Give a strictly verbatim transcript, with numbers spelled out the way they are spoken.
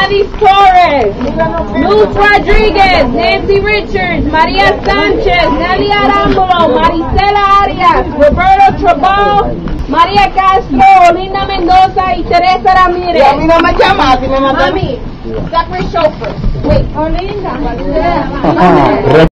Gladys Torres, Luz Rodriguez, Nancy Richards, Maria Sanchez, Nelly Arámbulo, Maricela Arias, Roberto Trabajos, María Castro, Linda Mendoza y Teresa Ramírez. Y a mí no me llamas, si me mandas. Mami, Zachary Chauffeur. Wait, oh, Linda.